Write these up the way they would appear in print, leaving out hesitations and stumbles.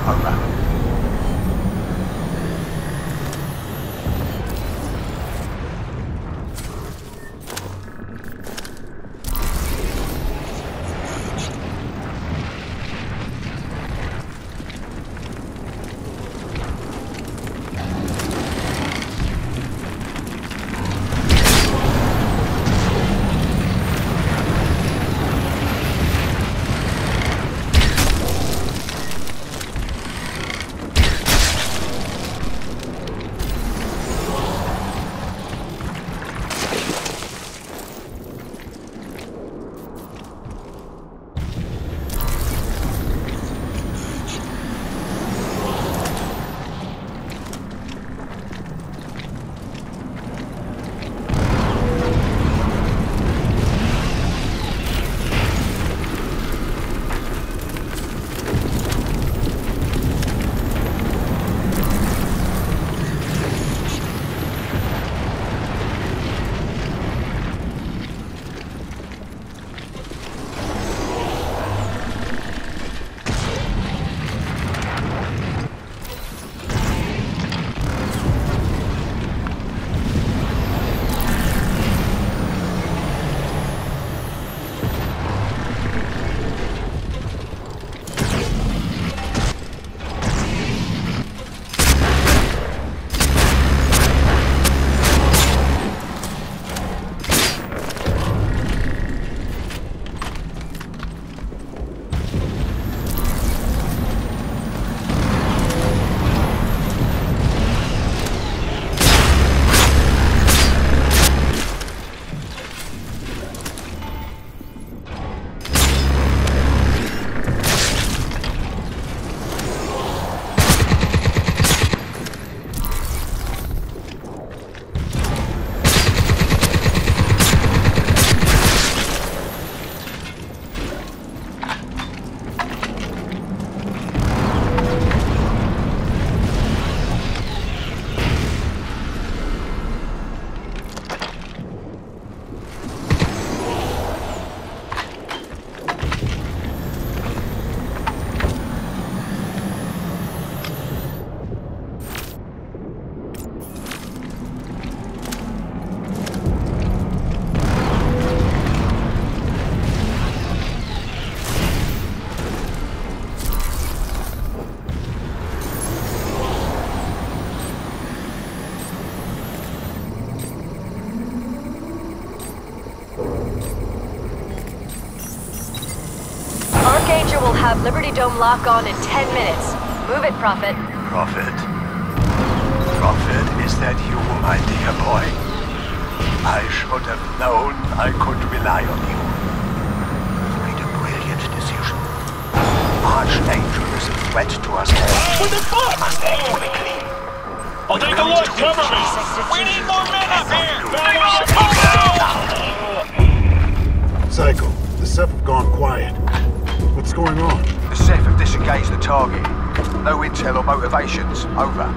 Over. Archangel will have Liberty Dome lock on in 10 minutes. Move it, Prophet. Prophet? Prophet, is that you, my dear boy? I should have known I could rely on you. You made a brilliant decision. Archangel is a threat to us all. What the fuck? We must act quickly. I'll take a look, cover me! We need more men up here! Psycho, the Ceph have gone quiet. What's going on? The Ceph have disengaged the target. No intel or motivations. Over.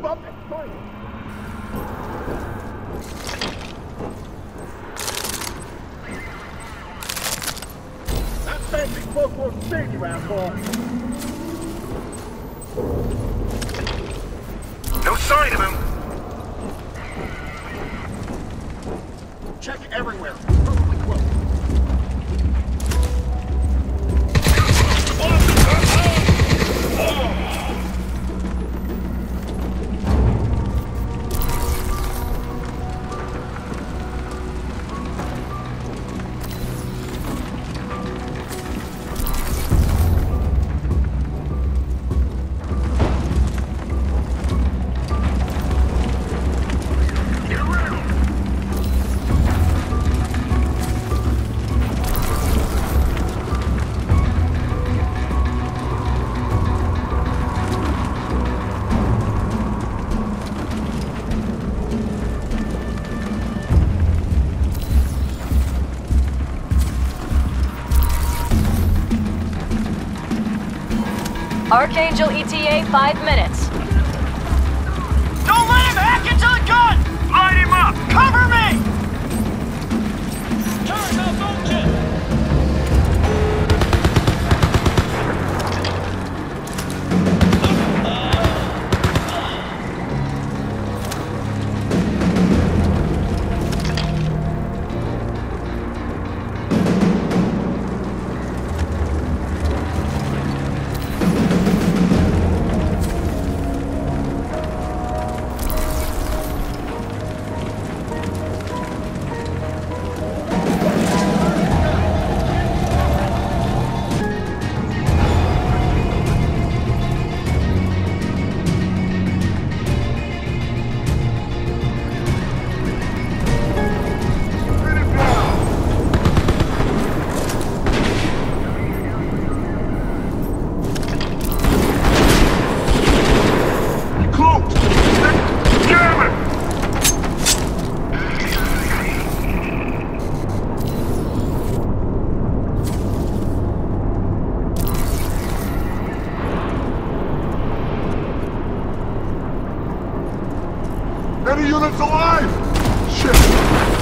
up and fight it! That fancy cloak won't save you, asshole! No sign of him! Check everywhere. Probably close. Archangel ETA, 5 minutes. Don't let him hack into the gun! Light him up! Cover me! Turn malfunction! Any units alive? Shit!